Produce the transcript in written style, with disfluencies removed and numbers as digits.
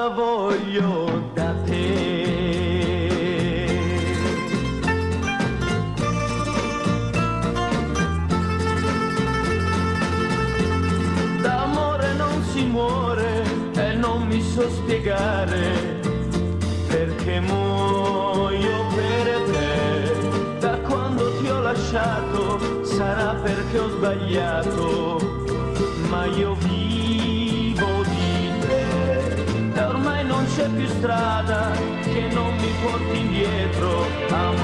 la voglio da te. D'amore non si muore e non mi so spiegare perché muoio per te. Da quando ti ho lasciato sarà perché ho sbagliato, ma io vivo di te. E ormai non c'è più strada che non mi porti indietro, amore.